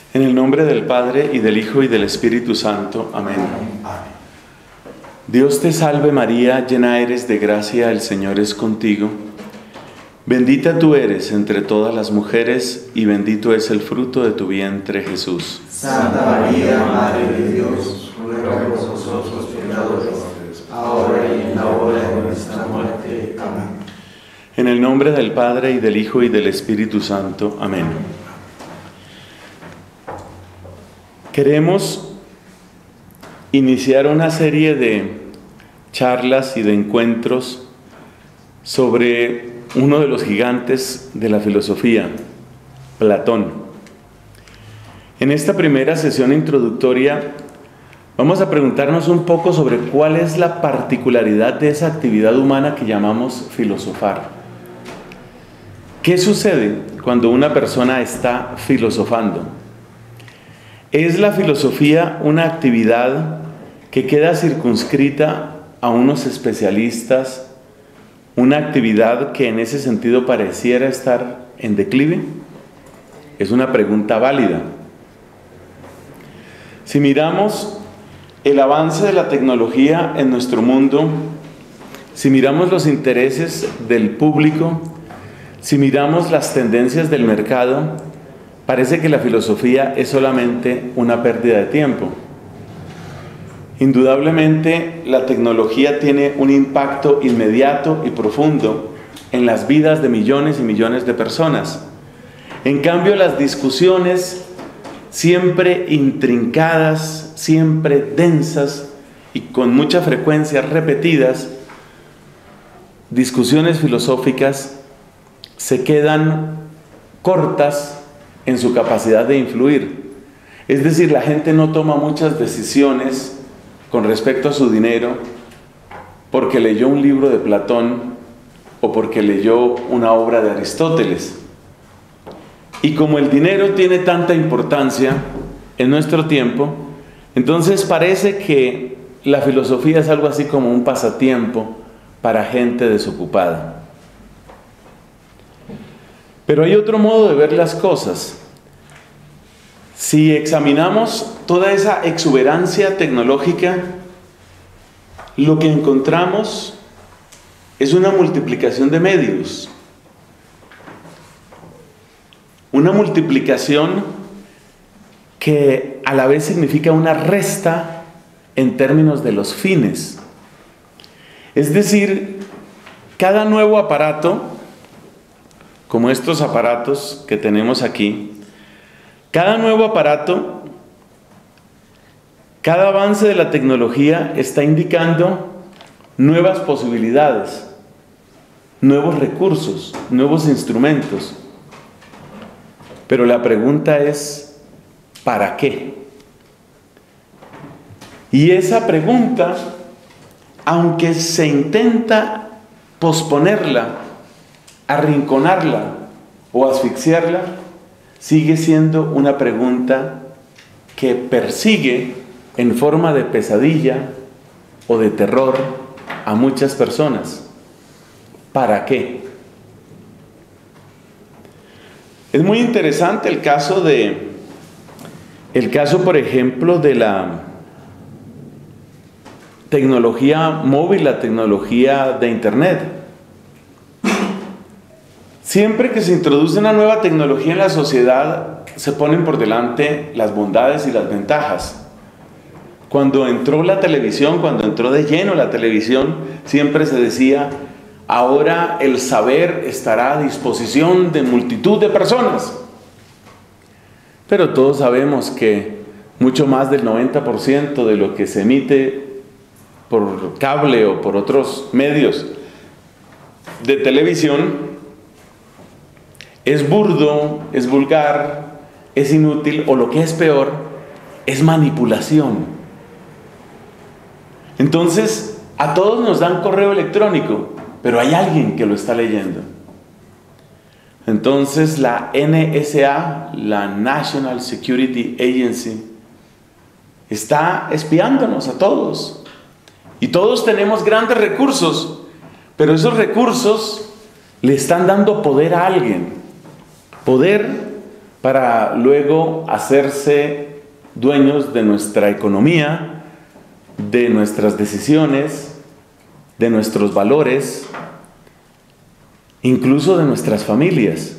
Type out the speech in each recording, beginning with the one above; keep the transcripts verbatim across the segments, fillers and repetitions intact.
En el nombre del Padre, y del Hijo, y del Espíritu Santo. Amén. Amén. Dios te salve María, llena eres de gracia, el Señor es contigo. Bendita tú eres entre todas las mujeres, y bendito es el fruto de tu vientre, Jesús. Santa María, Madre de Dios, ruega por nosotros pecadores, ahora y en la hora de nuestra muerte. Amén. En el nombre del Padre, y del Hijo, y del Espíritu Santo. Amén. Queremos iniciar una serie de charlas y de encuentros sobre uno de los gigantes de la filosofía, Platón. En esta primera sesión introductoria vamos a preguntarnos un poco sobre cuál es la particularidad de esa actividad humana que llamamos filosofar. ¿Qué sucede cuando una persona está filosofando? ¿Es la filosofía una actividad que queda circunscrita a unos especialistas, una actividad que en ese sentido pareciera estar en declive? Es una pregunta válida. Si miramos el avance de la tecnología en nuestro mundo, si miramos los intereses del público, si miramos las tendencias del mercado, parece que la filosofía es solamente una pérdida de tiempo. Indudablemente, la tecnología tiene un impacto inmediato y profundo en las vidas de millones y millones de personas. En cambio, las discusiones, siempre intrincadas, siempre densas y con mucha frecuencia repetidas, discusiones filosóficas se quedan cortas en su capacidad de influir. Es decir, la gente no toma muchas decisiones con respecto a su dinero porque leyó un libro de Platón o porque leyó una obra de Aristóteles. Y como el dinero tiene tanta importancia en nuestro tiempo, entonces parece que la filosofía es algo así como un pasatiempo para gente desocupada. Pero hay otro modo de ver las cosas. Si examinamos toda esa exuberancia tecnológica, lo que encontramos es una multiplicación de medios. Una multiplicación que a la vez significa una resta en términos de los fines. Es decir, cada nuevo aparato, como estos aparatos que tenemos aquí, cada nuevo aparato, cada avance de la tecnología está indicando nuevas posibilidades, nuevos recursos, nuevos instrumentos. Pero la pregunta es, ¿para qué? Y esa pregunta, aunque se intenta posponerla, arrinconarla o asfixiarla, sigue siendo una pregunta que persigue en forma de pesadilla o de terror a muchas personas. ¿Para qué? Es muy interesante el caso de, el caso, por ejemplo, de la tecnología móvil, la tecnología de Internet. Siempre que se introduce una nueva tecnología en la sociedad, se ponen por delante las bondades y las ventajas. Cuando entró la televisión, cuando entró de lleno la televisión, siempre se decía, ahora el saber estará a disposición de multitud de personas. Pero todos sabemos que mucho más del noventa por ciento de lo que se emite por cable o por otros medios de televisión es burdo, es vulgar, es inútil, o lo que es peor, es manipulación. Entonces, a todos nos dan correo electrónico, pero hay alguien que lo está leyendo. Entonces, la N S A, la National Security Agency, está espiándonos a todos. Y todos tenemos grandes recursos, pero esos recursos le están dando poder a alguien. Poder para luego hacerse dueños de nuestra economía, de nuestras decisiones, de nuestros valores, incluso de nuestras familias.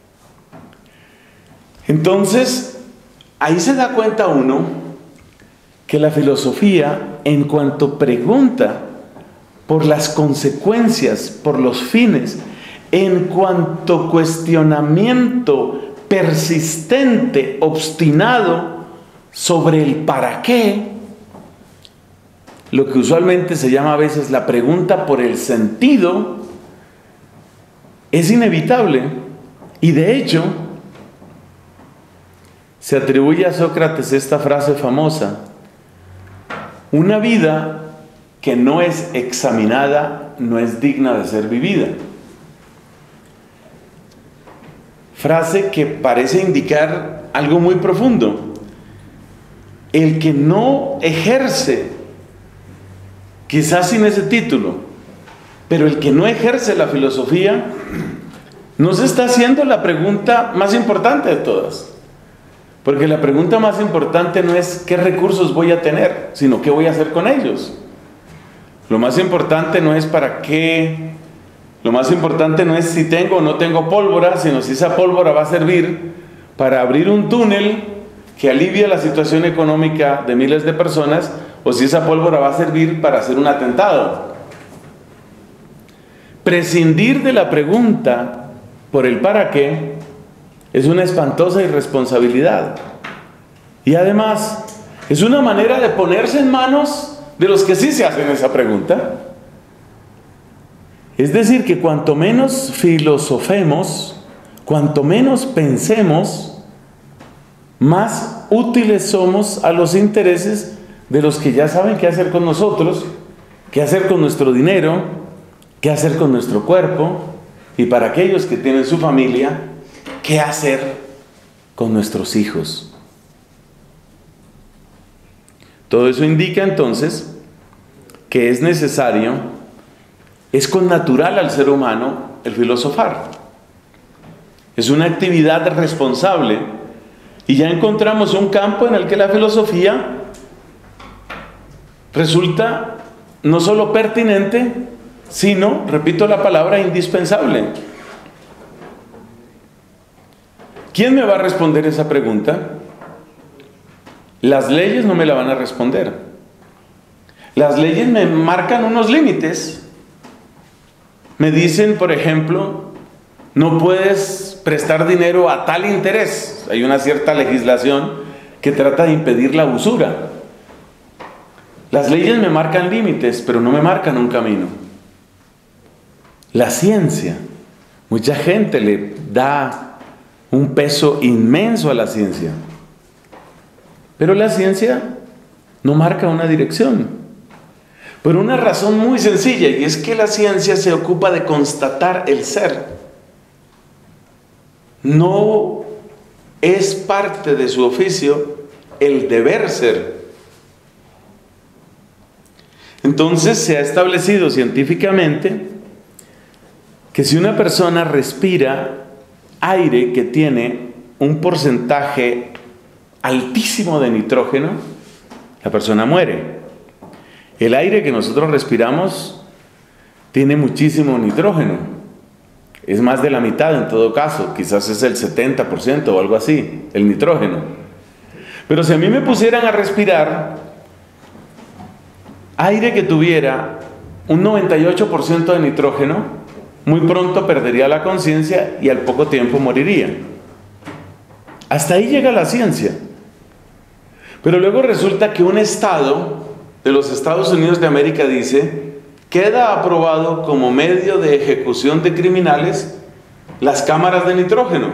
Entonces, ahí se da cuenta uno que la filosofía, en cuanto pregunta por las consecuencias, por los fines, en cuanto cuestionamiento persistente, obstinado sobre el para qué, lo que usualmente se llama a veces la pregunta por el sentido, es inevitable. Y de hecho, se atribuye a Sócrates esta frase famosa: una vida que no es examinada no es digna de ser vivida. Frase que parece indicar algo muy profundo. El que no ejerce, quizás sin ese título, pero el que no ejerce la filosofía, no se está haciendo la pregunta más importante de todas. Porque la pregunta más importante no es qué recursos voy a tener, sino qué voy a hacer con ellos. Lo más importante no es para qué, lo más importante no es si tengo o no tengo pólvora, sino si esa pólvora va a servir para abrir un túnel que alivia la situación económica de miles de personas, o si esa pólvora va a servir para hacer un atentado. Prescindir de la pregunta por el para qué es una espantosa irresponsabilidad. Y además, es una manera de ponerse en manos de los que sí se hacen esa pregunta. Es decir, que cuanto menos filosofemos, cuanto menos pensemos, más útiles somos a los intereses de los que ya saben qué hacer con nosotros, qué hacer con nuestro dinero, qué hacer con nuestro cuerpo, y para aquellos que tienen su familia, qué hacer con nuestros hijos. Todo eso indica entonces que es necesario, es connatural al ser humano el filosofar. Es una actividad responsable, y ya encontramos un campo en el que la filosofía resulta no solo pertinente, sino, repito la palabra, indispensable. ¿Quién me va a responder esa pregunta? Las leyes no me la van a responder. Las leyes me marcan unos límites. Me dicen, por ejemplo, no puedes prestar dinero a tal interés. Hay una cierta legislación que trata de impedir la usura. Las leyes me marcan límites, pero no me marcan un camino. La ciencia, mucha gente le da un peso inmenso a la ciencia, pero la ciencia no marca una dirección, por una razón muy sencilla, y es que la ciencia se ocupa de constatar el ser. No es parte de su oficio el deber ser. Entonces se ha establecido científicamente que si una persona respira aire que tiene un porcentaje altísimo de nitrógeno, la persona muere. El aire que nosotros respiramos tiene muchísimo nitrógeno. Es más de la mitad en todo caso, quizás es el setenta por ciento o algo así, el nitrógeno. Pero si a mí me pusieran a respirar aire que tuviera un noventa y ocho por ciento de nitrógeno, muy pronto perdería la conciencia y al poco tiempo moriría. Hasta ahí llega la ciencia. Pero luego resulta que un estado de los Estados Unidos de América dice: queda aprobado como medio de ejecución de criminales las cámaras de nitrógeno.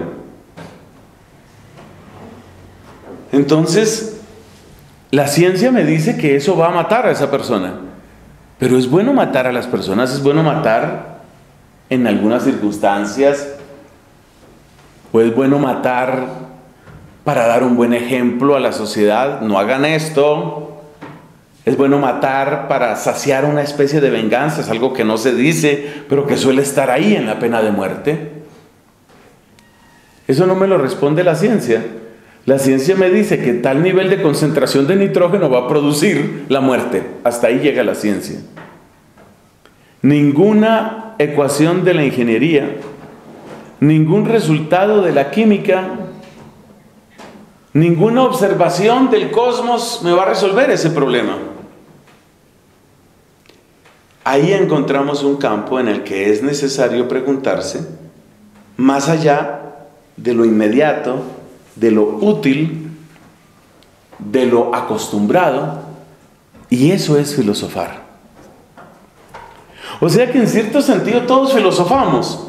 Entonces, la ciencia me dice que eso va a matar a esa persona. Pero es bueno matar a las personas, es bueno matar en algunas circunstancias, o es bueno matar para dar un buen ejemplo a la sociedad. No hagan esto. Es bueno matar para saciar una especie de venganza, es algo que no se dice, pero que suele estar ahí en la pena de muerte. Eso no me lo responde la ciencia. La ciencia me dice que tal nivel de concentración de nitrógeno va a producir la muerte. Hasta ahí llega la ciencia. Ninguna ecuación de la ingeniería, ningún resultado de la química, ninguna observación del cosmos me va a resolver ese problema. Ahí encontramos un campo en el que es necesario preguntarse, más allá de lo inmediato, de lo útil, de lo acostumbrado, y eso es filosofar. O sea que en cierto sentido todos filosofamos.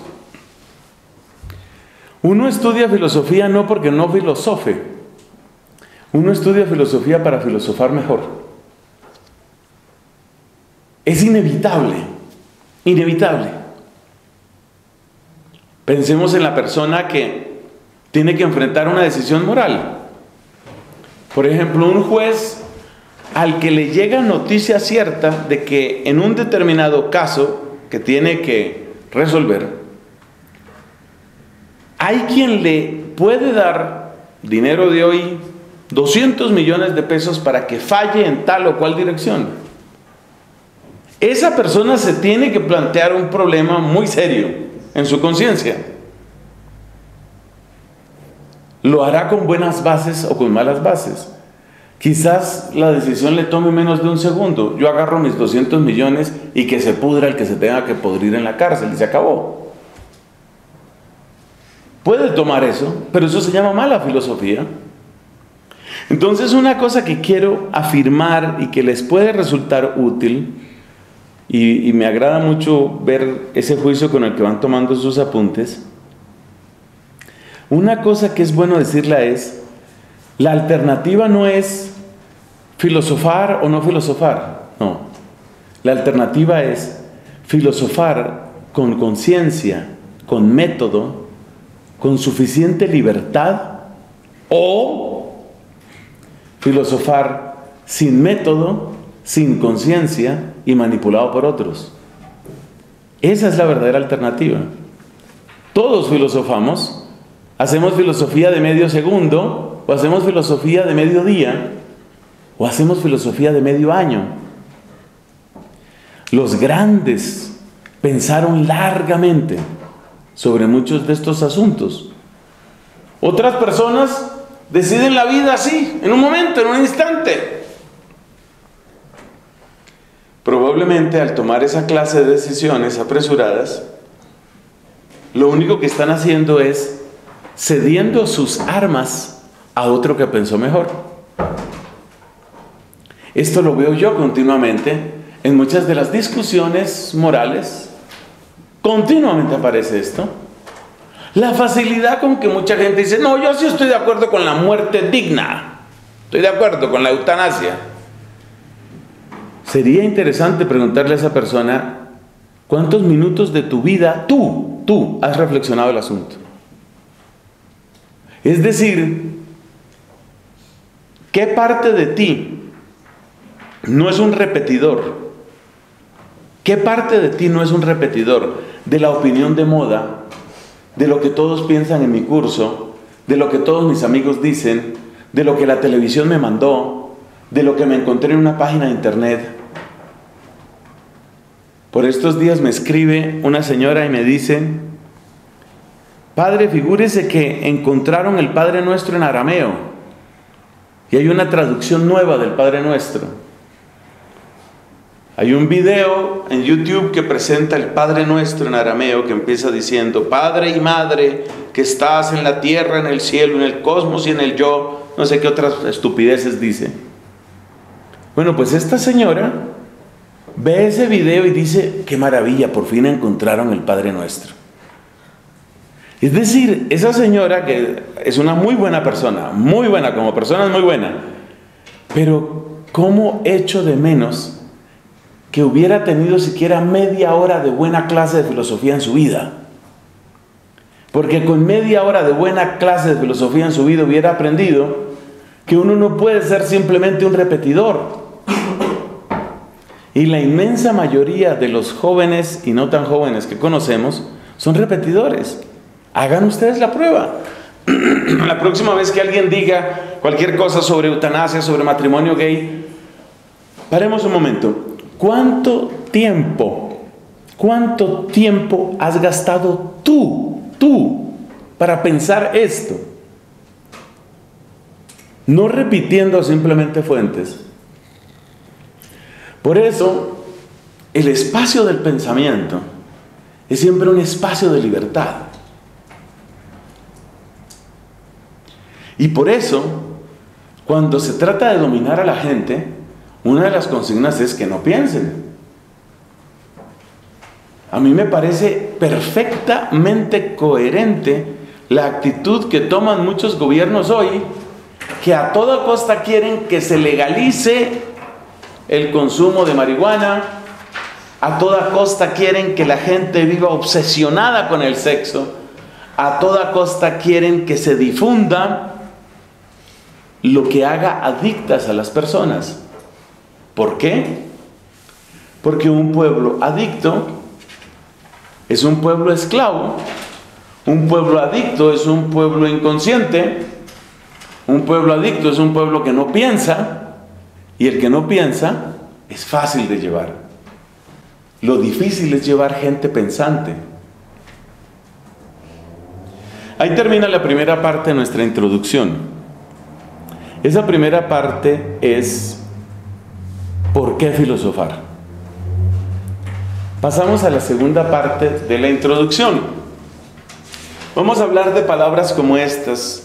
Uno estudia filosofía no porque no filosofe, uno estudia filosofía para filosofar mejor. Es inevitable, inevitable. Pensemos en la persona que tiene que enfrentar una decisión moral. Por ejemplo, un juez al que le llega noticia cierta de que en un determinado caso que tiene que resolver, hay quien le puede dar dinero de hoy, doscientos millones de pesos para que falle en tal o cual dirección. Esa persona se tiene que plantear un problema muy serio en su conciencia. Lo hará con buenas bases o con malas bases. Quizás la decisión le tome menos de un segundo. Yo agarro mis doscientos millones y que se pudra el que se tenga que pudrir en la cárcel y se acabó. Puede tomar eso, pero eso se llama mala filosofía. Entonces, una cosa que quiero afirmar y que les puede resultar útil, y, y me agrada mucho ver ese juicio con el que van tomando sus apuntes, una cosa que es bueno decirla es, la alternativa no es filosofar o no filosofar, no. La alternativa es filosofar con conciencia, con método, con suficiente libertad, o filosofar sin método, sin conciencia y manipulado por otros. Esa es la verdadera alternativa. Todos filosofamos, hacemos filosofía de medio segundo, o hacemos filosofía de medio día, o hacemos filosofía de medio año. Los grandes pensaron largamente sobre muchos de estos asuntos. Otras personas deciden la vida así, en un momento, en un instante. Probablemente al tomar esa clase de decisiones apresuradas, lo único que están haciendo es cediendo sus armas a otro que pensó mejor. Esto lo veo yo continuamente en muchas de las discusiones morales. Continuamente aparece esto. La facilidad con que mucha gente dice, no, yo sí estoy de acuerdo con la muerte digna, estoy de acuerdo con la eutanasia. Sería interesante preguntarle a esa persona, ¿cuántos minutos de tu vida tú, tú has reflexionado el asunto? Es decir, ¿qué parte de ti no es un repetidor? ¿Qué parte de ti no es un repetidor de la opinión de moda, de lo que todos piensan en mi curso, de lo que todos mis amigos dicen, de lo que la televisión me mandó, de lo que me encontré en una página de internet? Por estos días me escribe una señora y me dice, padre, figúrese que encontraron el Padre Nuestro en arameo y hay una traducción nueva del Padre Nuestro. Hay un video en YouTube que presenta el Padre Nuestro en arameo que empieza diciendo, Padre y Madre que estás en la tierra, en el cielo, en el cosmos y en el yo, no sé qué otras estupideces dice. Bueno, pues esta señora ve ese video y dice, qué maravilla, por fin encontraron el Padre Nuestro. Es decir, esa señora que es una muy buena persona, muy buena, como persona es muy buena, pero ¿cómo echo de menos que hubiera tenido siquiera media hora de buena clase de filosofía en su vida? Porque con media hora de buena clase de filosofía en su vida hubiera aprendido que uno no puede ser simplemente un repetidor. Y la inmensa mayoría de los jóvenes y no tan jóvenes que conocemos son repetidores. Hagan ustedes la prueba. La próxima vez que alguien diga cualquier cosa sobre eutanasia, sobre matrimonio gay, paremos un momento. ¿Cuánto tiempo, cuánto tiempo has gastado tú, tú, para pensar esto? No repitiendo simplemente fuentes. Por eso, el espacio del pensamiento es siempre un espacio de libertad. Y por eso, cuando se trata de dominar a la gente, una de las consignas es que no piensen. A mí me parece perfectamente coherente la actitud que toman muchos gobiernos hoy, que a toda costa quieren que se legalice el consumo de marihuana, a toda costa quieren que la gente viva obsesionada con el sexo, a toda costa quieren que se difunda lo que haga adictas a las personas. ¿Por qué? Porque un pueblo adicto es un pueblo esclavo, un pueblo adicto es un pueblo inconsciente, un pueblo adicto es un pueblo que no piensa, y el que no piensa es fácil de llevar. Lo difícil es llevar gente pensante. Ahí termina la primera parte de nuestra introducción. Esa primera parte es ¿por qué filosofar? Pasamos a la segunda parte de la introducción. Vamos a hablar de palabras como estas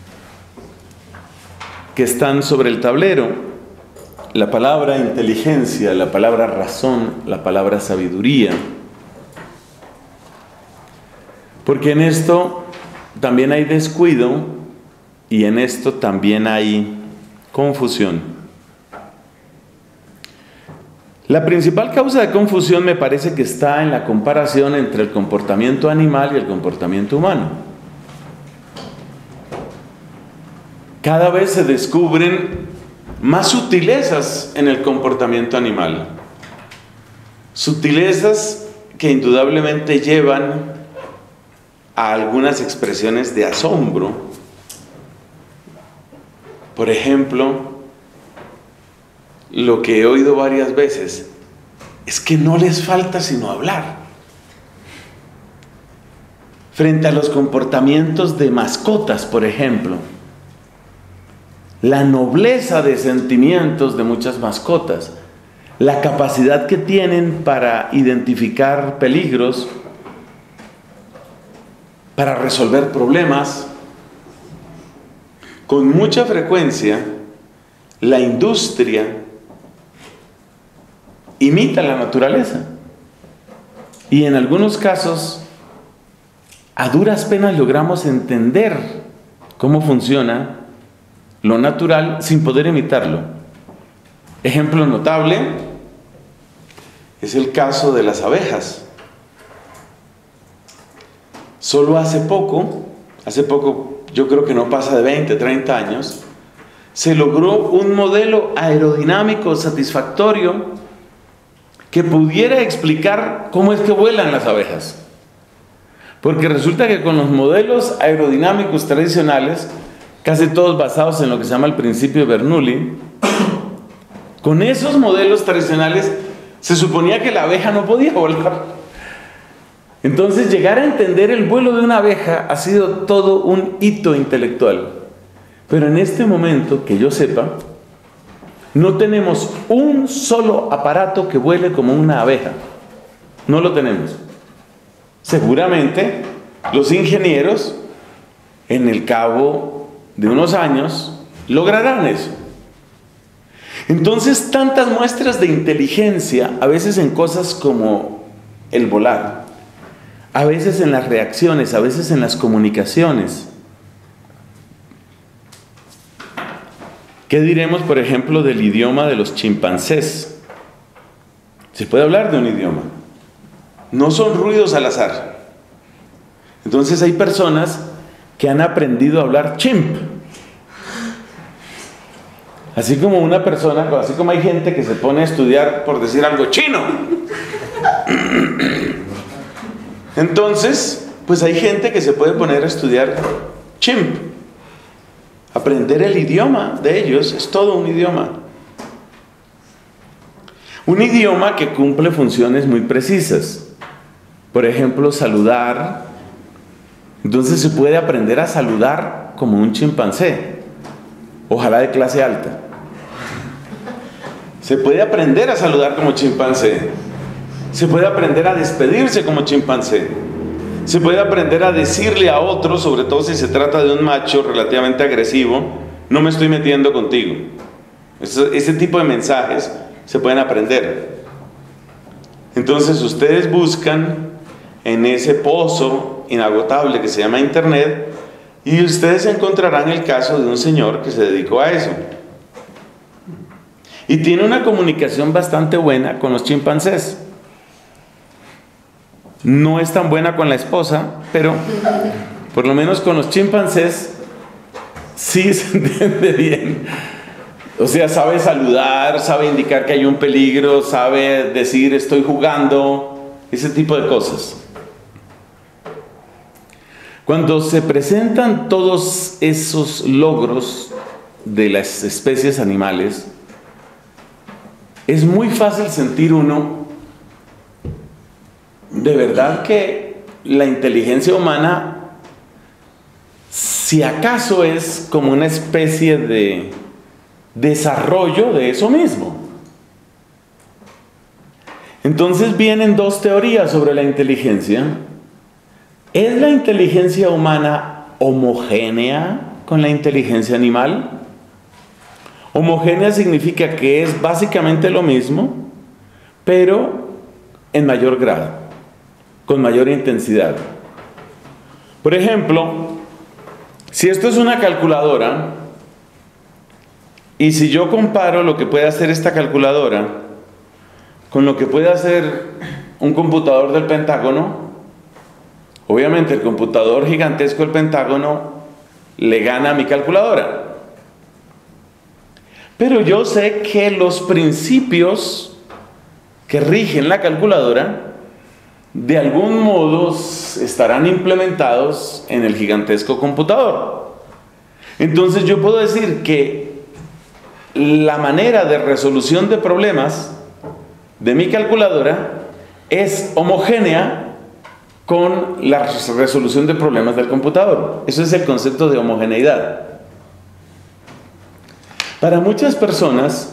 que están sobre el tablero: la palabra inteligencia, la palabra razón, la palabra sabiduría. Porque en esto también hay descuido y en esto también hay confusión. La principal causa de confusión me parece que está en la comparación entre el comportamiento animal y el comportamiento humano. Cada vez se descubren más sutilezas en el comportamiento animal. Sutilezas que indudablemente llevan a algunas expresiones de asombro. Por ejemplo, lo que he oído varias veces es que no les falta sino hablar. Frente a los comportamientos de mascotas, por ejemplo, la nobleza de sentimientos de muchas mascotas, la capacidad que tienen para identificar peligros, para resolver problemas. Con mucha frecuencia, la industria imita la naturaleza. Y en algunos casos, a duras penas logramos entender cómo funciona lo natural sin poder imitarlo. Ejemplo notable es el caso de las abejas. Solo hace poco, hace poco, yo creo que no pasa de veinte, treinta años, se logró un modelo aerodinámico satisfactorio que pudiera explicar cómo es que vuelan las abejas. Porque resulta que con los modelos aerodinámicos tradicionales, casi todos basados en lo que se llama el principio de Bernoulli, con esos modelos tradicionales se suponía que la abeja no podía volar. Entonces, llegar a entender el vuelo de una abeja ha sido todo un hito intelectual. Pero en este momento, que yo sepa, no tenemos un solo aparato que vuele como una abeja. No lo tenemos. Seguramente los ingenieros, en el cabo de unos años, lograrán eso. Entonces, tantas muestras de inteligencia, a veces en cosas como el volar, a veces en las reacciones, a veces en las comunicaciones. ¿Qué diremos, por ejemplo, del idioma de los chimpancés? Se puede hablar de un idioma. No son ruidos al azar. Entonces hay personas que han aprendido a hablar chimp. Así como una persona, así como hay gente que se pone a estudiar, por decir algo, chino. Entonces, pues hay gente que se puede poner a estudiar chimp. Aprender el idioma de ellos es todo un idioma. Un idioma que cumple funciones muy precisas. Por ejemplo, saludar. Entonces se puede aprender a saludar como un chimpancé. Ojalá de clase alta. Se puede aprender a saludar como chimpancé. Se puede aprender a despedirse como chimpancé. Se puede aprender a decirle a otro, sobre todo si se trata de un macho relativamente agresivo, no me estoy metiendo contigo. Ese, ese tipo de mensajes se pueden aprender. Entonces ustedes buscan en ese pozo inagotable que se llama Internet y ustedes encontrarán el caso de un señor que se dedicó a eso. Y tiene una comunicación bastante buena con los chimpancés. No es tan buena con la esposa, pero por lo menos con los chimpancés sí se entiende bien. O sea, sabe saludar, sabe indicar que hay un peligro, sabe decir estoy jugando, ese tipo de cosas. Cuando se presentan todos esos logros de las especies animales, es muy fácil sentir uno, de verdad que la inteligencia humana, si acaso es como una especie de desarrollo de eso mismo. Entonces vienen dos teorías sobre la inteligencia. ¿Es la inteligencia humana homogénea con la inteligencia animal? Homogénea significa que es básicamente lo mismo, pero en mayor grado, con mayor intensidad. Por ejemplo, si esto es una calculadora, y si yo comparo lo que puede hacer esta calculadora con lo que puede hacer un computador del Pentágono, obviamente el computador gigantesco del Pentágono le gana a mi calculadora. Pero yo sé que los principios que rigen la calculadora de algún modo estarán implementados en el gigantesco computador. Entonces yo puedo decir que la manera de resolución de problemas de mi calculadora es homogénea con la resolución de problemas del computador. Eso es el concepto de homogeneidad. Para muchas personas,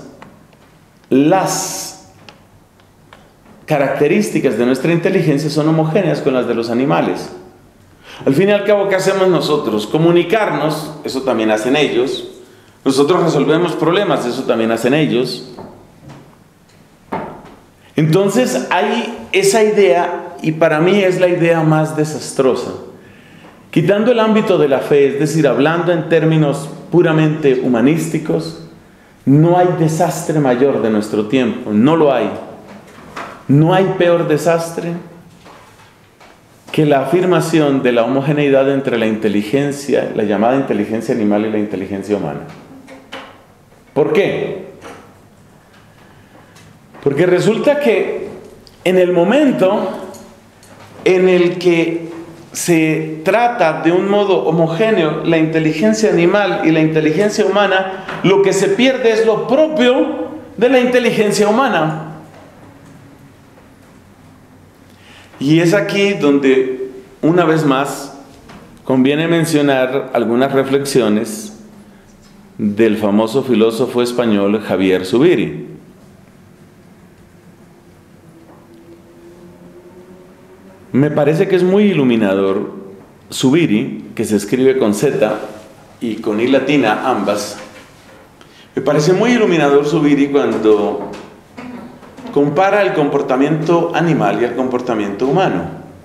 las características de nuestra inteligencia son homogéneas con las de los animales. Al fin y al cabo, ¿qué hacemos nosotros? Comunicarnos, eso también hacen ellos. Nosotros resolvemos problemas, eso también hacen ellos. Entonces hay esa idea, y para mí es la idea más desastrosa. Quitando el ámbito de la fe, es decir, hablando en términos puramente humanísticos, no hay desastre mayor de nuestro tiempo, no lo hay. No hay peor desastre que la afirmación de la homogeneidad entre la inteligencia, la llamada inteligencia animal y la inteligencia humana. ¿Por qué? Porque resulta que en el momento en el que se trata de un modo homogéneo la inteligencia animal y la inteligencia humana, lo que se pierde es lo propio de la inteligencia humana. Y es aquí donde, una vez más, conviene mencionar algunas reflexiones del famoso filósofo español Javier Zubiri. Me parece que es muy iluminador. Zubiri, que se escribe con Z y con I latina ambas, me parece muy iluminador Zubiri cuando compara el comportamiento animal y el comportamiento humano.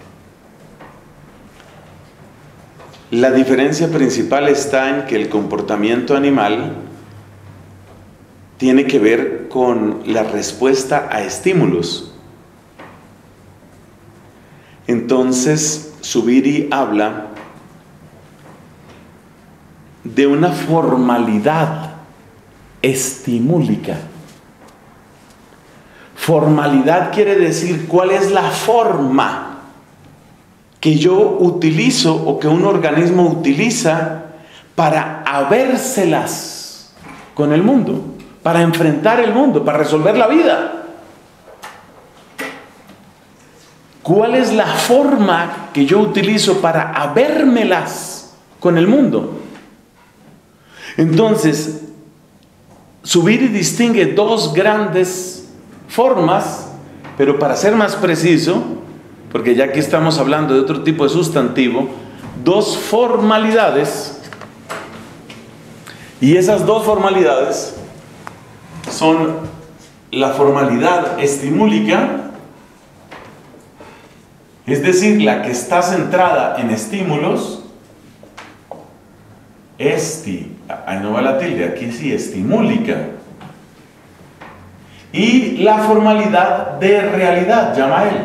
La diferencia principal está en que el comportamiento animal tiene que ver con la respuesta a estímulos. Entonces, Zubiri habla de una formalidad estimúlica. Formalidad quiere decir cuál es la forma que yo utilizo o que un organismo utiliza para habérselas con el mundo, para enfrentar el mundo, para resolver la vida. ¿Cuál es la forma que yo utilizo para habérmelas con el mundo? Entonces, Zubiri distingue dos grandes formas, pero para ser más preciso, porque ya que estamos hablando de otro tipo de sustantivo, dos formalidades, y esas dos formalidades son la formalidad estimúlica, es decir, la que está centrada en estímulos, esti, ahí no va la tilde, aquí sí, estimúlica, y la formalidad de realidad, llama él.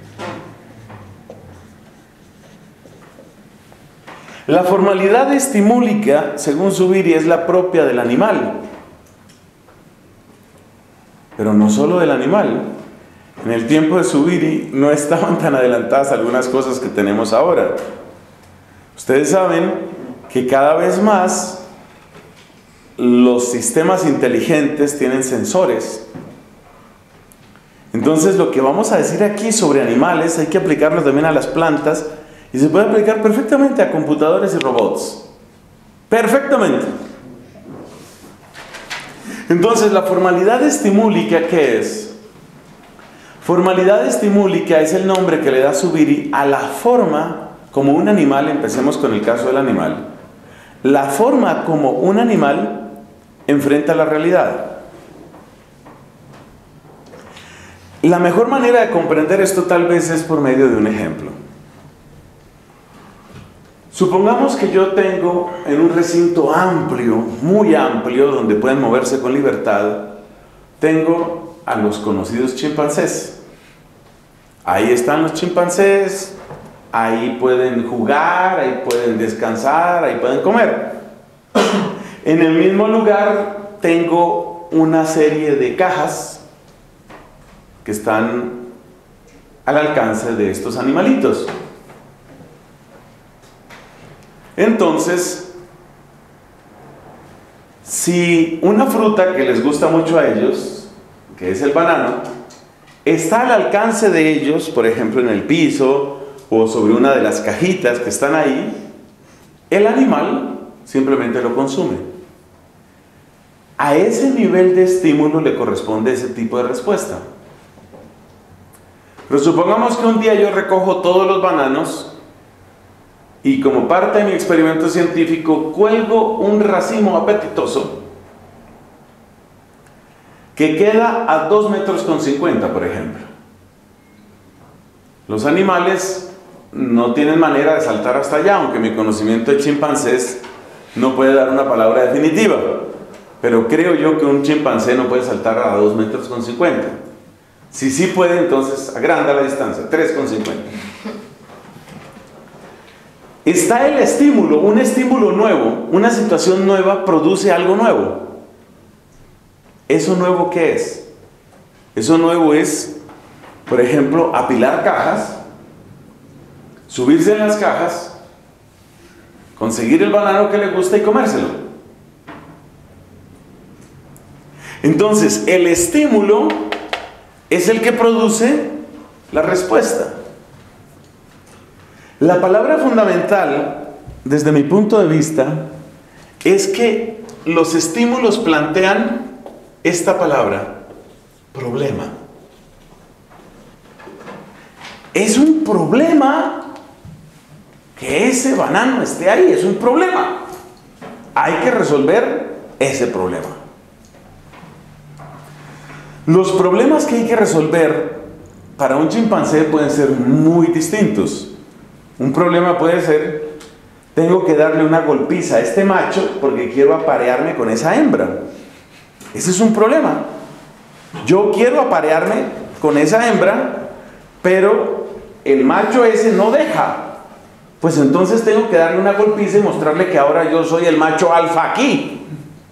La formalidad estimúlica, según Zubiri, es la propia del animal, pero no solo del animal. En el tiempo de Zubiri no estaban tan adelantadas algunas cosas que tenemos ahora. Ustedes saben que cada vez más los sistemas inteligentes tienen sensores. Entonces, lo que vamos a decir aquí sobre animales hay que aplicarlo también a las plantas, y se puede aplicar perfectamente a computadores y robots. Perfectamente. Entonces, la formalidad estimúlica, ¿qué es? Formalidad estimúlica es el nombre que le da Zubiri a la forma como un animal, empecemos con el caso del animal, la forma como un animal enfrenta la realidad. La mejor manera de comprender esto tal vez es por medio de un ejemplo. Supongamos que yo tengo en un recinto amplio, muy amplio, donde pueden moverse con libertad, tengo a los conocidos chimpancés. Ahí están los chimpancés, ahí pueden jugar, ahí pueden descansar, ahí pueden comer. En el mismo lugar tengo una serie de cajas que están al alcance de estos animalitos. Entonces, si una fruta que les gusta mucho a ellos, que es el banano, está al alcance de ellos, por ejemplo en el piso o sobre una de las cajitas que están ahí, el animal simplemente lo consume. A ese nivel de estímulo le corresponde ese tipo de respuesta. Pero supongamos que un día yo recojo todos los bananos y como parte de mi experimento científico cuelgo un racimo apetitoso que queda a dos metros con cincuenta, por ejemplo. Los animales no tienen manera de saltar hasta allá, aunque mi conocimiento de chimpancés no puede dar una palabra definitiva, pero creo yo que un chimpancé no puede saltar a dos metros con cincuenta. Si sí puede, entonces agranda la distancia, tres con cincuenta. Está el estímulo, un estímulo nuevo, una situación nueva produce algo nuevo. ¿Eso nuevo qué es? Eso nuevo es, por ejemplo, apilar cajas, subirse en las cajas, conseguir el banano que le gusta y comérselo. Entonces, el estímulo es el que produce la respuesta. La palabra fundamental, desde mi punto de vista, es que los estímulos plantean esta palabra, problema. Es un problema que ese banano esté ahí, es un problema. Hay que resolver ese problema. Los problemas que hay que resolver para un chimpancé pueden ser muy distintos. Un problema puede ser, tengo que darle una golpiza a este macho porque quiero aparearme con esa hembra. Ese es un problema. Yo quiero aparearme con esa hembra, pero el macho ese no deja. Pues entonces tengo que darle una golpiza y mostrarle que ahora yo soy el macho alfa aquí.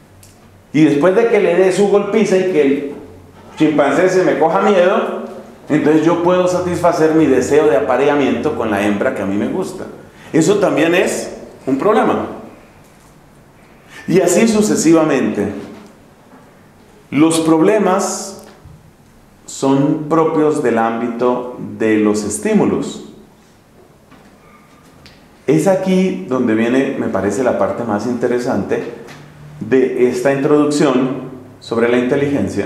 Y después de que le dé su golpiza y que el chimpancé se me coja miedo, entonces yo puedo satisfacer mi deseo de apareamiento con la hembra que a mí me gusta. Eso también es un problema. Y así sucesivamente. Los problemas son propios del ámbito de los estímulos. Es aquí donde viene, me parece, la parte más interesante de esta introducción sobre la inteligencia.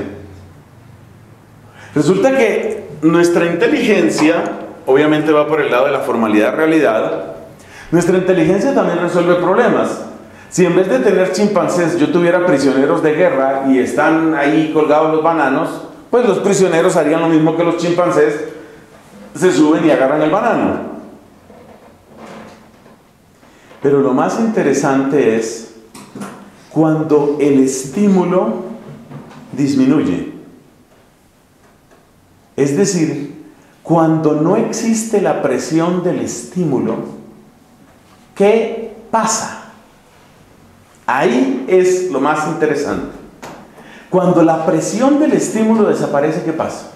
Resulta que nuestra inteligencia, obviamente va por el lado de la formalidad realidad, nuestra inteligencia también resuelve problemas. Si en vez de tener chimpancés yo tuviera prisioneros de guerra y están ahí colgados los bananos, pues los prisioneros harían lo mismo que los chimpancés, se suben y agarran el banano. Pero lo más interesante es cuando el estímulo disminuye. Es decir, cuando no existe la presión del estímulo, ¿qué pasa? Ahí es lo más interesante. Cuando la presión del estímulo desaparece, ¿qué pasa?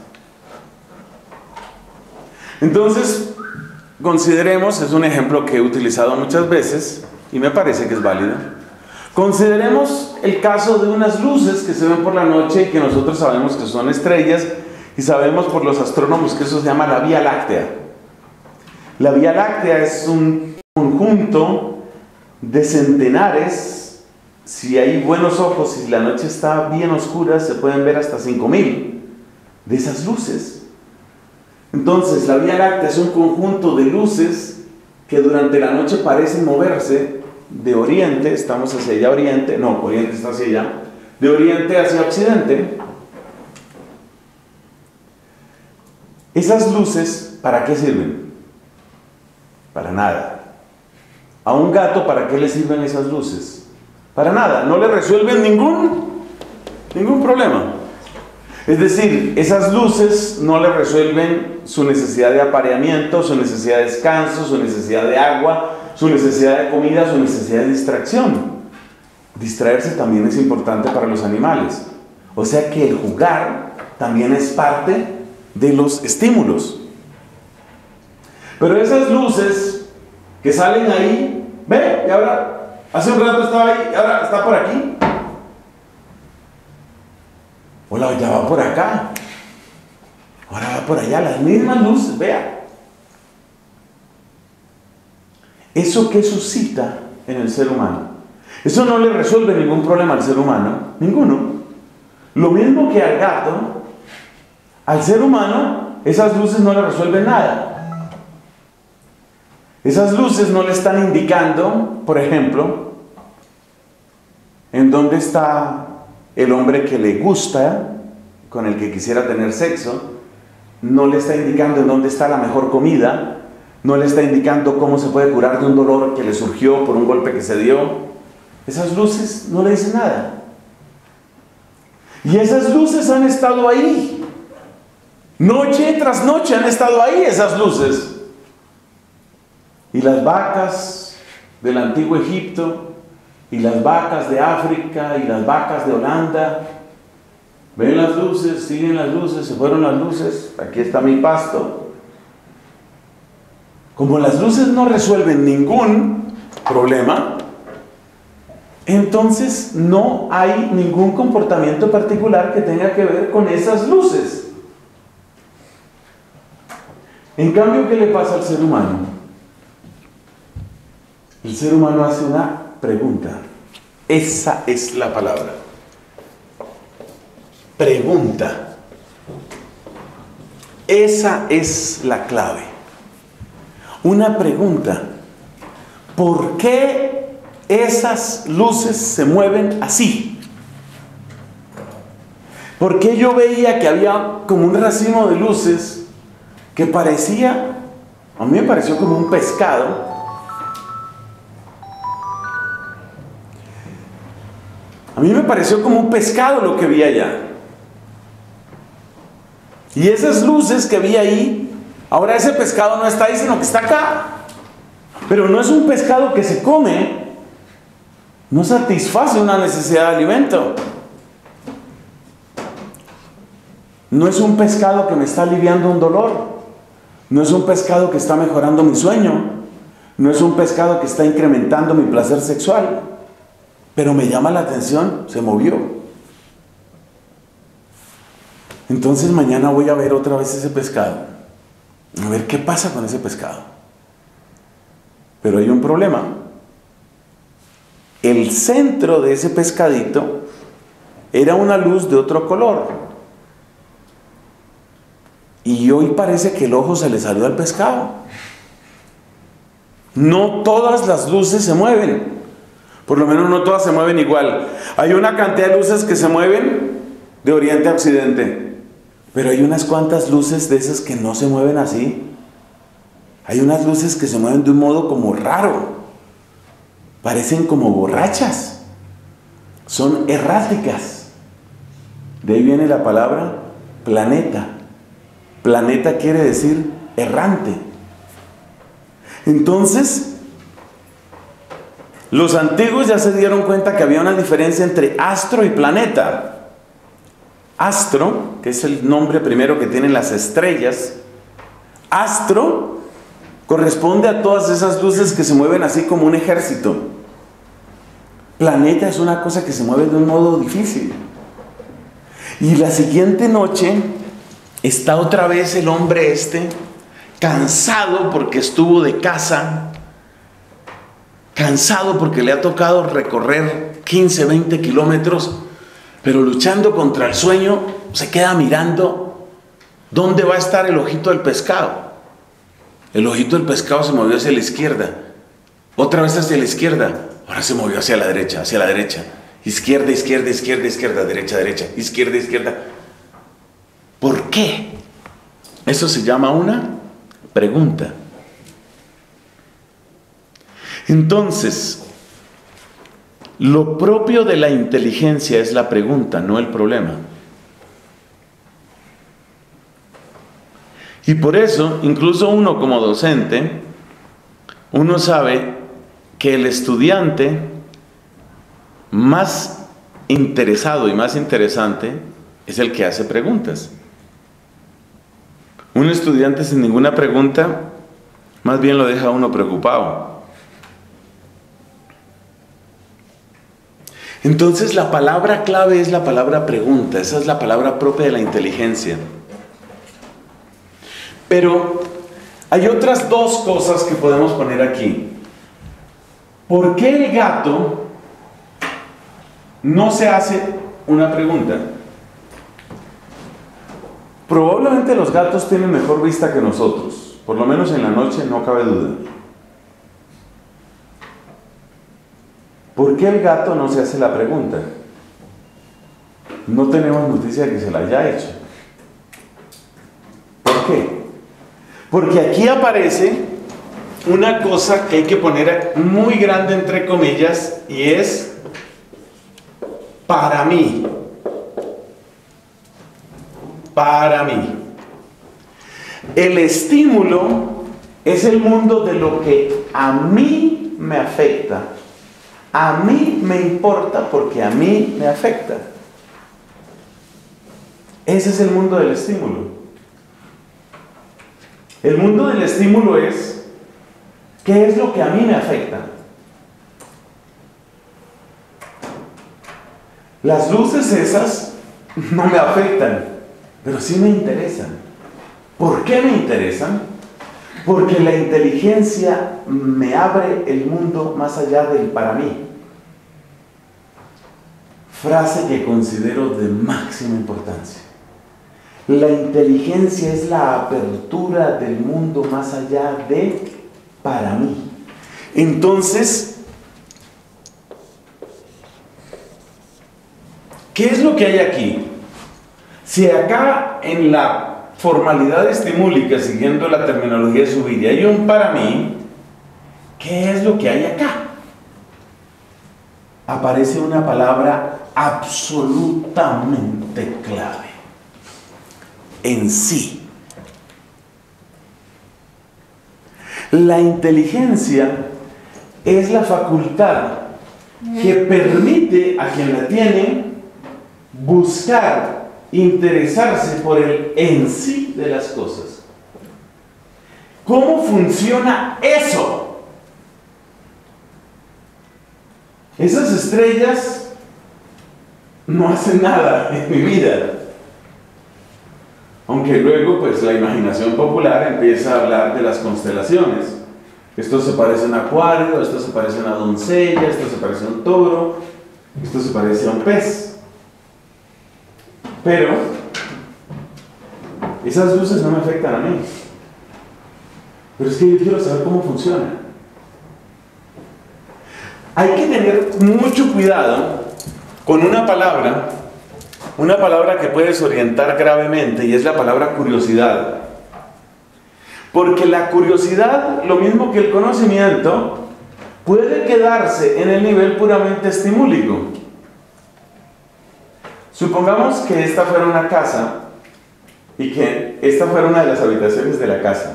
Entonces, consideremos, es un ejemplo que he utilizado muchas veces y me parece que es válido. Consideremos el caso de unas luces que se ven por la noche y que nosotros sabemos que son estrellas y sabemos por los astrónomos que eso se llama la Vía Láctea. La Vía Láctea es un conjunto de centenares, si hay buenos ojos y si la noche está bien oscura, se pueden ver hasta cinco mil de esas luces. Entonces, la Vía Láctea es un conjunto de luces que durante la noche parecen moverse de oriente, estamos hacia allá oriente, no, oriente está hacia allá, de oriente hacia occidente. Esas luces, ¿para qué sirven? Para nada. A un gato, ¿para qué le sirven esas luces? Para nada, no le resuelven ningún, ningún problema. Es decir, esas luces no le resuelven su necesidad de apareamiento, su necesidad de descanso, su necesidad de agua, su necesidad de comida, su necesidad de distracción. Distraerse también es importante para los animales. O sea que el jugar también es parte de los estímulos. Pero esas luces que salen ahí, ve, y ahora, hace un rato estaba ahí, y ahora está por aquí. Hola, ya va por acá. Ahora va por allá, las mismas luces, vea. ¿Eso qué suscita en el ser humano? Eso no le resuelve ningún problema al ser humano, ninguno. Lo mismo que al gato, al ser humano, esas luces no le resuelven nada. Esas luces no le están indicando, por ejemplo, en dónde está el hombre que le gusta, con el que quisiera tener sexo. No le está indicando en dónde está la mejor comida, no le está indicando cómo se puede curar de un dolor que le surgió por un golpe que se dio. Esas luces no le dicen nada. Y esas luces han estado ahí. Noche tras noche han estado ahí esas luces. Y las vacas del antiguo Egipto, y las vacas de África, y las vacas de Holanda, ven las luces, siguen las luces, se fueron las luces, aquí está mi pasto. Como las luces no resuelven ningún problema, entonces no hay ningún comportamiento particular que tenga que ver con esas luces. En cambio, ¿qué le pasa al ser humano? El ser humano hace una pregunta. Esa es la palabra. Pregunta. Esa es la clave. Una pregunta. ¿Por qué esas luces se mueven así? ¿Por qué yo veía que había como un racimo de luces que parecía, a mí me pareció como un pescado? A mí me pareció como un pescado lo que vi allá. Y esas luces que vi ahí, ahora ese pescado no está ahí, sino que está acá. Pero no es un pescado que se come, no satisface una necesidad de alimento. No es un pescado que me está aliviando un dolor. No es un pescado que está mejorando mi sueño. No es un pescado que está incrementando mi placer sexual. Pero me llama la atención, se movió. Entonces mañana voy a ver otra vez ese pescado. A ver qué pasa con ese pescado. Pero hay un problema. El centro de ese pescadito era una luz de otro color. Y hoy parece que el ojo se le salió al pescado. No todas las luces se mueven. Por lo menos no todas se mueven igual. Hay una cantidad de luces que se mueven de oriente a occidente. Pero hay unas cuantas luces de esas que no se mueven así. Hay unas luces que se mueven de un modo como raro. Parecen como borrachas. Son erráticas. De ahí viene la palabra planeta. Planeta quiere decir errante. Entonces, los antiguos ya se dieron cuenta que había una diferencia entre astro y planeta. Astro, que es el nombre primero que tienen las estrellas, astro corresponde a todas esas luces que se mueven así como un ejército. Planeta es una cosa que se mueve de un modo difícil. Y la siguiente noche está otra vez el hombre este, cansado porque estuvo de caza, cansado porque le ha tocado recorrer quince, veinte kilómetros, pero luchando contra el sueño, se queda mirando dónde va a estar el ojito del pescado. El ojito del pescado se movió hacia la izquierda, otra vez hacia la izquierda, ahora se movió hacia la derecha, hacia la derecha, izquierda, izquierda, izquierda, izquierda, derecha, derecha, izquierda, izquierda. ¿Por qué? Eso se llama una pregunta. Entonces, lo propio de la inteligencia es la pregunta, no el problema. Y por eso, incluso uno como docente, uno sabe que el estudiante más interesado y más interesante es el que hace preguntas. Un estudiante sin ninguna pregunta, más bien lo deja a uno preocupado. Entonces la palabra clave es la palabra pregunta, esa es la palabra propia de la inteligencia. Pero hay otras dos cosas que podemos poner aquí. ¿Por qué el gato no se hace una pregunta? Probablemente los gatos tienen mejor vista que nosotros, por lo menos en la noche, no cabe duda. ¿Por qué el gato no se hace la pregunta? No tenemos noticia de que se la haya hecho. ¿Por qué? Porque aquí aparece una cosa que hay que poner muy grande entre comillas y es para mí. Para mí. El estímulo es el mundo de lo que a mí me afecta. A mí me importa porque a mí me afecta. Ese es el mundo del estímulo. El mundo del estímulo es ¿qué es lo que a mí me afecta? Las luces esas no me afectan, pero sí me interesan. ¿Por qué me interesan? Porque la inteligencia me abre el mundo más allá del para mí. Frase que considero de máxima importancia. La inteligencia es la apertura del mundo más allá de para mí. Entonces, ¿qué es lo que hay aquí? Si acá en la formalidad estimúlica, siguiendo la terminología de Zubiri, hay un para mí, ¿qué es lo que hay acá? Aparece una palabra absolutamente clave. En sí. La inteligencia es la facultad que permite a quien la tiene buscar interesarse por el en sí de las cosas. ¿Cómo funciona eso? Esas estrellas no hacen nada en mi vida. Aunque luego, pues, la imaginación popular empieza a hablar de las constelaciones. Esto se parece a un acuario, esto se parece a una doncella, esto se parece a un toro, esto se parece a un pez. Pero esas luces no me afectan a mí. Pero es que yo quiero saber cómo funciona. Hay que tener mucho cuidado con una palabra, una palabra que puede desorientar gravemente, y es la palabra curiosidad. Porque la curiosidad, lo mismo que el conocimiento, puede quedarse en el nivel puramente estimúlico. Supongamos que esta fuera una casa y que esta fuera una de las habitaciones de la casa.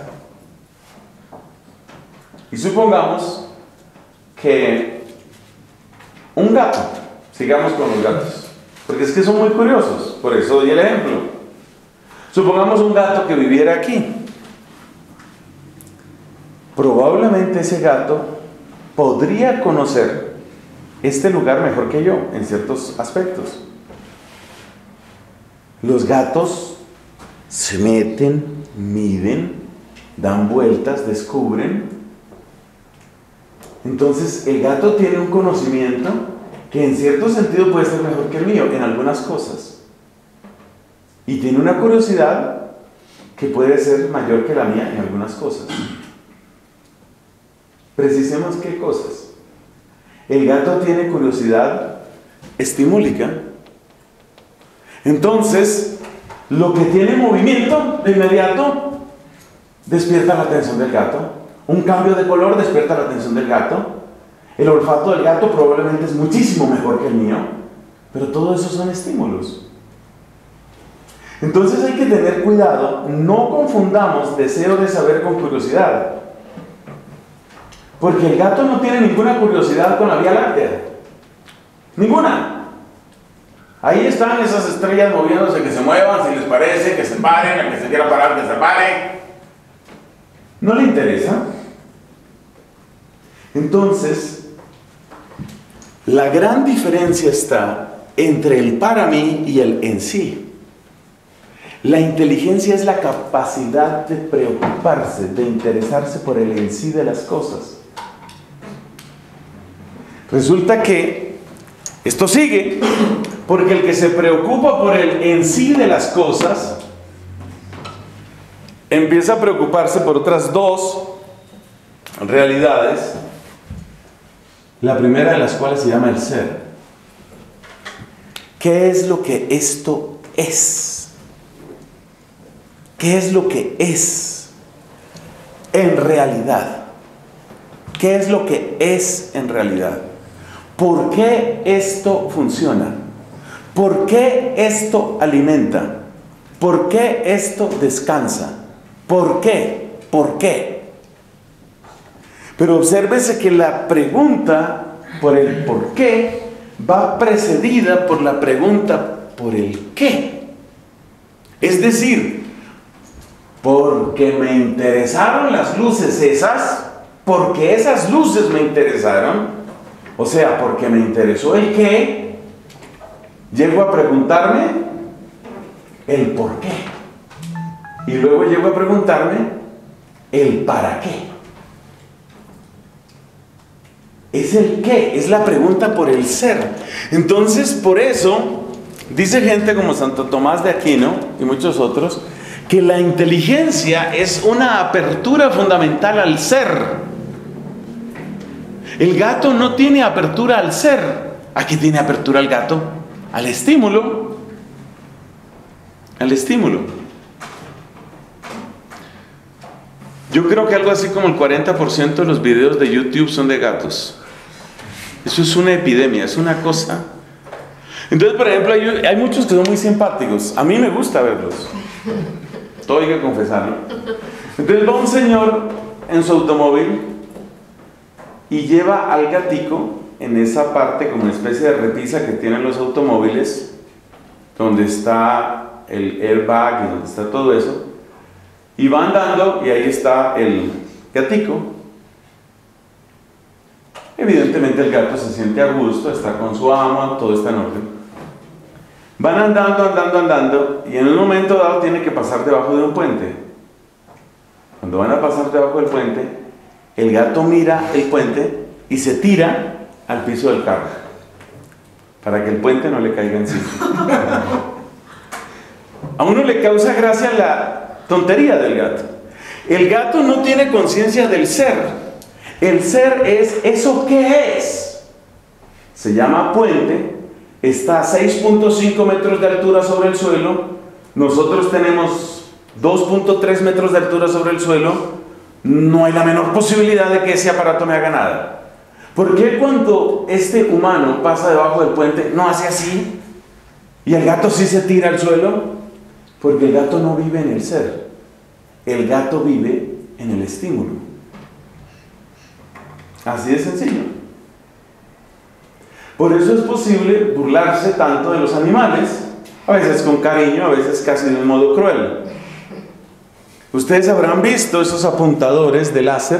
Y supongamos que un gato, sigamos con los gatos, porque es que son muy curiosos, por eso doy el ejemplo. Supongamos un gato que viviera aquí. Probablemente ese gato podría conocer este lugar mejor que yo en ciertos aspectos. Los gatos se meten, miden, dan vueltas, descubren. Entonces el gato tiene un conocimiento que en cierto sentido puede ser mejor que el mío en algunas cosas. Y tiene una curiosidad que puede ser mayor que la mía en algunas cosas. Precisemos qué cosas. El gato tiene curiosidad estimúlica. Entonces, lo que tiene movimiento de inmediato despierta la atención del gato. Un cambio de color despierta la atención del gato. El olfato del gato probablemente es muchísimo mejor que el mío, pero todo eso son estímulos. Entonces hay que tener cuidado, no confundamos deseo de saber con curiosidad. Porque el gato no tiene ninguna curiosidad con la Vía Láctea. Ninguna. Ahí están esas estrellas moviéndose, que se muevan, si les parece, que se paren, el que se quiera parar, que se pare. No le interesa. Entonces, la gran diferencia está entre el para mí y el en sí. La inteligencia es la capacidad de preocuparse, de interesarse por el en sí de las cosas. Resulta que esto sigue, porque el que se preocupa por el en sí de las cosas, empieza a preocuparse por otras dos realidades, la primera de las cuales se llama el ser. ¿Qué es lo que esto es? ¿Qué es lo que es en realidad? ¿Qué es lo que es en realidad? ¿Por qué esto funciona? ¿Por qué esto alimenta? ¿Por qué esto descansa? ¿Por qué? ¿Por qué? Pero obsérvese que la pregunta por el por qué va precedida por la pregunta por el qué. Es decir, porque me interesaron las luces esas, porque esas luces me interesaron, o sea, porque me interesó el qué, llego a preguntarme el por qué. Y luego llego a preguntarme el para qué. Es el qué, es la pregunta por el ser. Entonces, por eso, dice gente como Santo Tomás de Aquino y muchos otros, que la inteligencia es una apertura fundamental al ser. El gato no tiene apertura al ser. ¿A qué tiene apertura el gato? Al estímulo. Al estímulo. Yo creo que algo así como el cuarenta por ciento de los videos de YouTube son de gatos. Eso es una epidemia, es una cosa. Entonces, por ejemplo, hay, hay muchos que son muy simpáticos. A mí me gusta verlos. Todo hay que confesarlo. Entonces va un señor en su automóvil y lleva al gatico en esa parte como una especie de repisa que tienen los automóviles, donde está el airbag y donde está todo eso. Y va andando y ahí está el gatico. Evidentemente el gato se siente a gusto, está con su amo, todo está en orden. Van andando, andando, andando y en un momento dado tiene que pasar debajo de un puente. Cuando van a pasar debajo del puente, el gato mira el puente y se tira al piso del carro para que el puente no le caiga encima. A uno le causa gracia la tontería del gato. El gato no tiene conciencia del ser. El ser es eso que es. Se llama puente, está a seis punto cinco metros de altura sobre el suelo. Nosotros tenemos dos punto tres metros de altura sobre el suelo. No hay la menor posibilidad de que ese aparato me haga nada. ¿Por qué cuando este humano pasa debajo del puente no hace así? Y el gato sí se tira al suelo. Porque el gato no vive en el ser. El gato vive en el estímulo. Así de sencillo. Por eso es posible burlarse tanto de los animales, a veces con cariño, a veces casi de un modo cruel. Ustedes habrán visto esos apuntadores de láser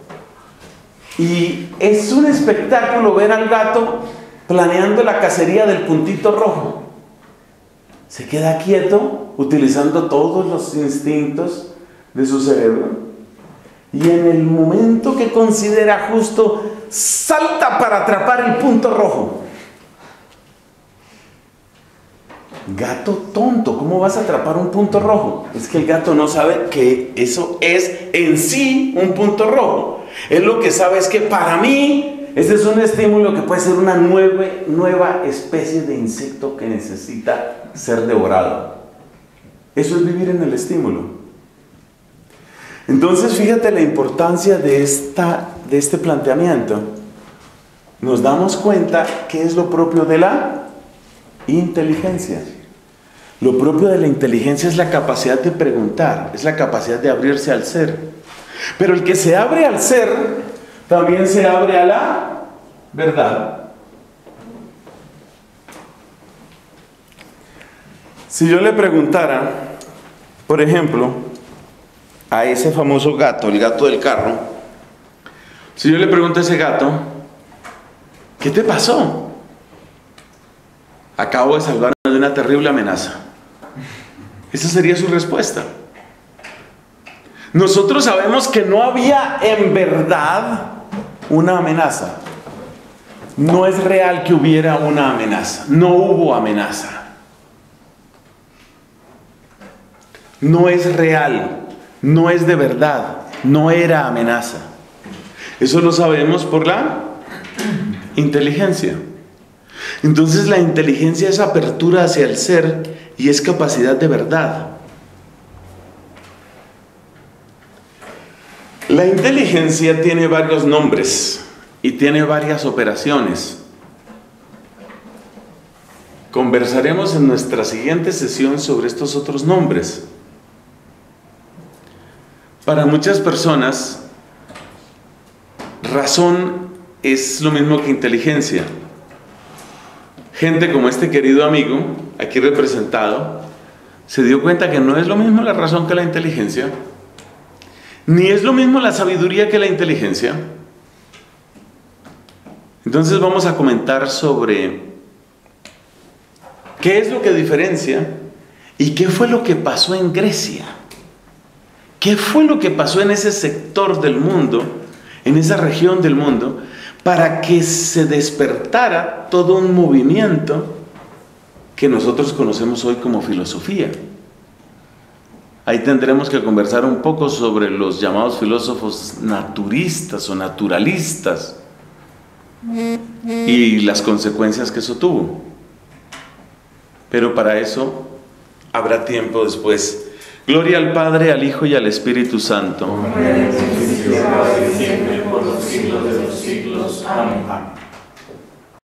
y es un espectáculo ver al gato planeando la cacería del puntito rojo. Se queda quieto, utilizando todos los instintos de su cerebro, y en el momento que considera justo, salta para atrapar el punto rojo. Gato tonto, ¿cómo vas a atrapar un punto rojo? Es que el gato no sabe que eso es en sí un punto rojo. Él lo que sabe es que para mí ese es un estímulo que puede ser una nueva, nueva especie de insecto que necesita ser devorado. Eso es vivir en el estímulo. Entonces, fíjate la importancia de, esta, de este planteamiento. Nos damos cuenta que es lo propio de la inteligencia. Lo propio de la inteligencia es la capacidad de preguntar, es la capacidad de abrirse al ser. Pero el que se abre al ser, también se abre a la verdad. Si yo le preguntara, por ejemplo, a ese famoso gato, el gato del carro, si yo le pregunto a ese gato, ¿qué te pasó? Acabo de salvarme de una terrible amenaza. Esa sería su respuesta. Nosotros sabemos que no había en verdad una amenaza. No es real que hubiera una amenaza. No hubo amenaza. No es real. No es de verdad. No era amenaza. Eso lo sabemos por la inteligencia. Entonces la inteligencia es apertura hacia el ser y es capacidad de verdad. La inteligencia tiene varios nombres y tiene varias operaciones. Conversaremos en nuestra siguiente sesión sobre estos otros nombres. Para muchas personas, razón es lo mismo que inteligencia. Gente como este querido amigo, aquí representado, se dio cuenta que no es lo mismo la razón que la inteligencia, ni es lo mismo la sabiduría que la inteligencia. Entonces vamos a comentar sobre qué es lo que diferencia y qué fue lo que pasó en Grecia. ¿Qué fue lo que pasó en ese sector del mundo, en esa región del mundo, para que se despertara todo un movimiento que nosotros conocemos hoy como filosofía? Ahí tendremos que conversar un poco sobre los llamados filósofos naturistas o naturalistas y las consecuencias que eso tuvo. Pero para eso habrá tiempo después. Gloria al Padre, al Hijo y al Espíritu Santo. Siempre por los siglos de los siglos. Amén.